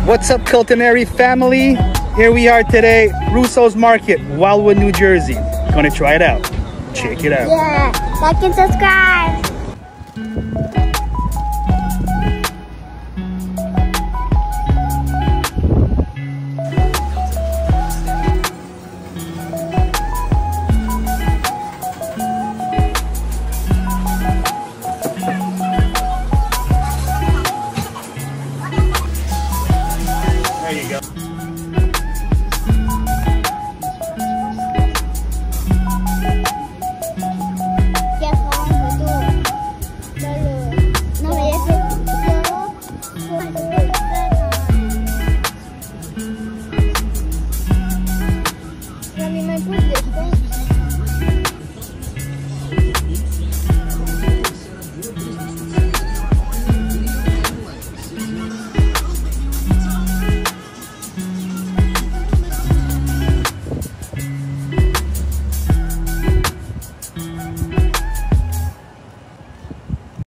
What's up, culinary family? Here we are today, Russo's Market, Wildwood, New Jersey. Gonna try it out. Check it out. Yeah, like and subscribe.